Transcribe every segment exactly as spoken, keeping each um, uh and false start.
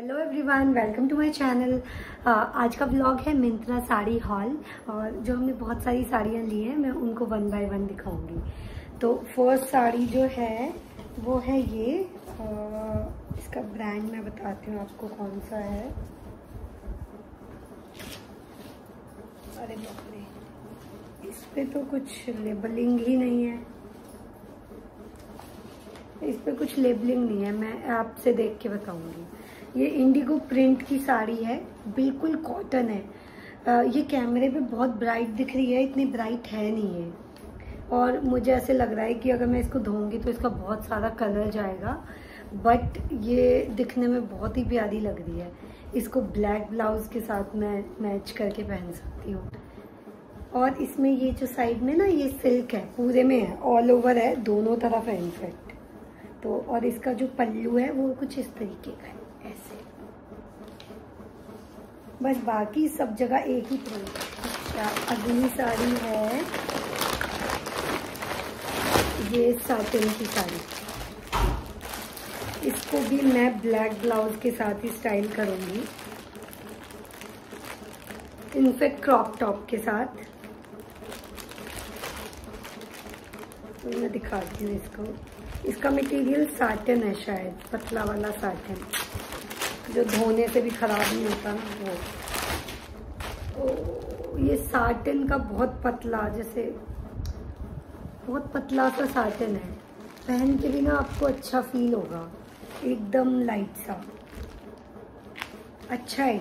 Hello everyone, welcome to my channel. आज का vlog है मिंत्रा साड़ी हॉल और जो हमने बहुत सारी साड़ियाँ ली हैं मैं उनको वन बाय वन दिखाऊंगी। तो फर्स्ट साड़ी जो है वो है ये, आ, इसका ब्रांड मैं बताती हूँ आपको कौन सा है। अरे बाप रे, इस पे तो कुछ लेबलिंग ही नहीं है, इस पे कुछ लेबलिंग नहीं है, मैं आपसे देख के बताऊंगी। ये इंडिगो प्रिंट की साड़ी है, बिल्कुल कॉटन है। आ, ये कैमरे पे बहुत ब्राइट दिख रही है, इतनी ब्राइट है नहीं है। और मुझे ऐसे लग रहा है कि अगर मैं इसको धोऊंगी तो इसका बहुत सारा कलर जाएगा, बट ये दिखने में बहुत ही प्यारी लग रही है। इसको ब्लैक ब्लाउज के साथ मैं मैच करके पहन सकती हूँ। और इसमें ये जो साइड में ना ये सिल्क है, पूरे में है, ऑल ओवर है, दोनों तरफ है इनफैक्ट। तो और इसका जो पल्लू है वो कुछ इस तरीके का है, ऐसे। बस बाकी सब जगह एक ही प्रिंट है। अच्छा, अगली साड़ी है ये साटिन की साड़ी। इसको भी मैं ब्लैक ब्लाउज के साथ ही स्टाइल करूंगी, इनफैक्ट क्रॉप टॉप के साथ। तो मैं दिखाती हूँ इसको। इसका मटेरियल साटन है, शायद पतला वाला साटन, जो धोने से भी खराब नहीं होता ना वो। तो ये साटन का बहुत पतला, जैसे बहुत पतला सा साटन है, पहन के भी ना आपको अच्छा फील होगा, एकदम लाइट सा, अच्छा है।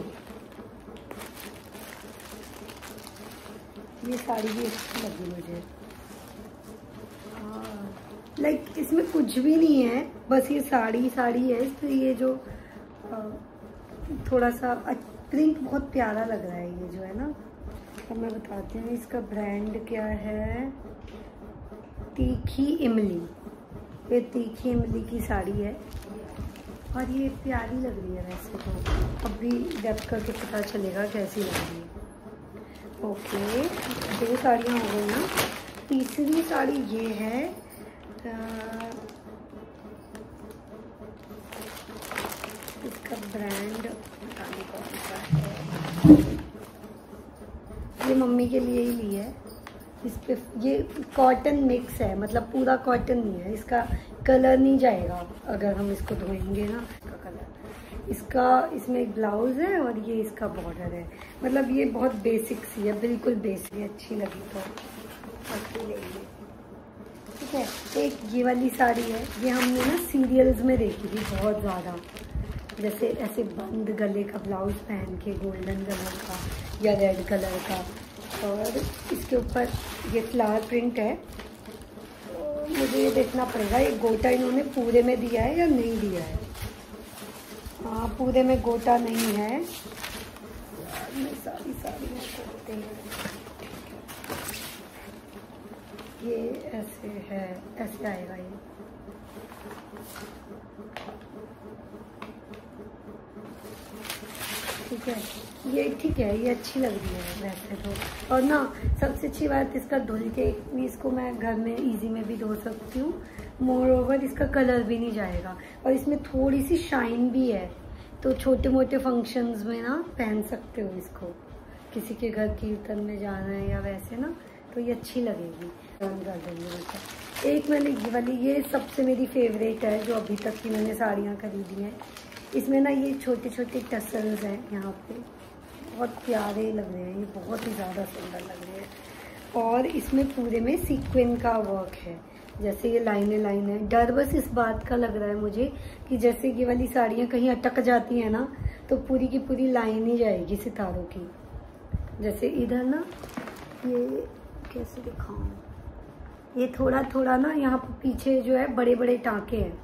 ये साड़ी भी अच्छी लगी मुझे। लाइक like, इसमें कुछ भी नहीं है, बस ये साड़ी साड़ी है। इसलिए ये जो आ, थोड़ा सा प्रिंट बहुत प्यारा लग रहा है ये जो है ना। अब मैं बताती हूँ इसका ब्रांड क्या है। तीखी इमली, ये तीखी इमली की साड़ी है और ये प्यारी लग रही है। वैसे तो अभी डेप्थ करके पता चलेगा कैसी लग रही है। ओके, दो साड़ियाँ हो गई ना। तीसरी साड़ी ये है, इसका ब्रांड पता नहीं कौन सा है। ये मम्मी के लिए ही ली है। इस पे ये कॉटन मिक्स है, मतलब पूरा कॉटन नहीं है। इसका कलर नहीं जाएगा अगर हम इसको धोएंगे ना, इसका कलर। इसका इसमें एक ब्लाउज है और ये इसका बॉर्डर है। मतलब ये बहुत बेसिक सी है, बिल्कुल बेसिक। अच्छी लगी तो अच्छी लेंगे, ठीक है। एक ये वाली साड़ी है, ये हमने ना सीरियल्स में देखी थी बहुत ज़्यादा, जैसे ऐसे बंद गले का ब्लाउज पहन के गोल्डन कलर का या रेड कलर का, और इसके ऊपर ये फ्लावर प्रिंट है। तो मुझे ये देखना पड़ेगा ये गोटा इन्होंने पूरे में दिया है या नहीं दिया है। हाँ, पूरे में गोटा नहीं है। सारी साड़ियाँ करते हैं, ये ऐसे है, ऐसे आएगा ये। ठीक है, ये ठीक है, ये अच्छी लग रही है वैसे तो। और ना सबसे अच्छी बात, इसका धुल के इसको मैं घर में इजी में भी धो सकती हूँ। मोर ओवर इसका कलर भी नहीं जाएगा और इसमें थोड़ी सी शाइन भी है, तो छोटे मोटे फंक्शंस में ना पहन सकते हो इसको। किसी के घर कीर्तन में जाना है या वैसे ना, तो ये अच्छी लगेगी। कर देंगे। एक मैंने ये वाली, ये सबसे मेरी फेवरेट है जो अभी तक की मैंने साड़ियाँ खरीदी हैं। इसमें ना ये छोटे छोटे टसल्स हैं यहाँ पे, बहुत प्यारे लग रहे हैं, ये बहुत ही ज़्यादा सुंदर लग रहे हैं। और इसमें पूरे में सीक्वेंस का वर्क है, जैसे ये लाइनें लाइन है। डर बस इस बात का लग रहा है मुझे कि जैसे ये वाली साड़ियाँ कहीं अटक जाती हैं ना, तो पूरी की पूरी लाइन ही जाएगी सितारों की। जैसे इधर ना, ये कैसे दिखाऊँ, ये थोड़ा थोड़ा ना यहाँ पीछे जो है बड़े बड़े टाँके हैं,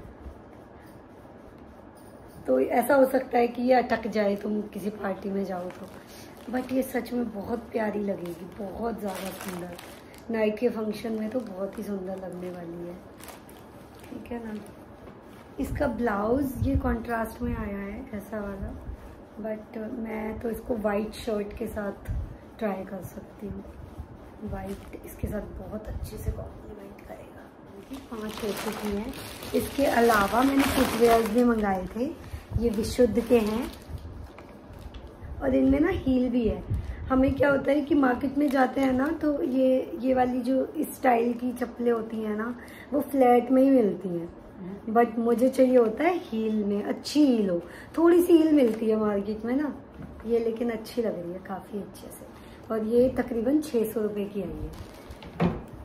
तो ऐसा हो सकता है कि ये अटक जाए तुम किसी पार्टी में जाओ तो। बट ये सच में बहुत प्यारी लगेगी, बहुत ज़्यादा सुंदर। नाइट के फंक्शन में तो बहुत ही सुंदर लगने वाली है, ठीक है ना। इसका ब्लाउज़ ये कॉन्ट्रास्ट में आया है ऐसा वाला, बट मैं तो इसको वाइट शर्ट के साथ ट्राई कर सकती हूँ। वाइट इसके साथ बहुत अच्छे से कॉम्प्लीमेंट करेगा। पाँच हो चुकी हैं। इसके अलावा मैंने फुटवेयर्स भी मंगाए थे। ये विशुद्ध के हैं और इनमें ना हील भी है। हमें क्या होता है कि मार्केट में जाते हैं ना तो ये ये वाली जो इस स्टाइल की चप्पलें होती हैं ना वो फ्लैट में ही मिलती हैं, बट मुझे चाहिए होता है हील में, अच्छी हील हो। थोड़ी सी हील मिलती है मार्केट में ना, ये लेकिन अच्छी लग रही है काफ़ी अच्छे से। और ये तकरीबन छः सौ रुपये की आई है।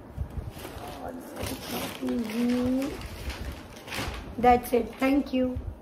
और दैट्स इट, थैंक यू।